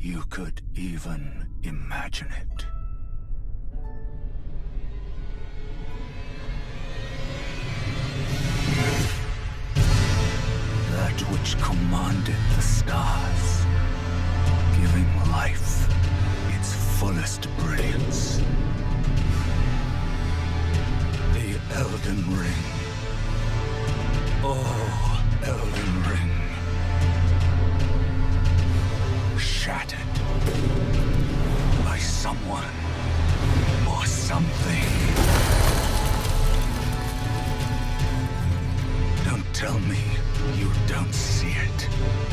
you could even imagine it. That which commanded the stars, giving life its fullest brilliance. The Elden Ring. Oh, Elden Ring. Shattered by someone or something. Don't tell me you don't see it.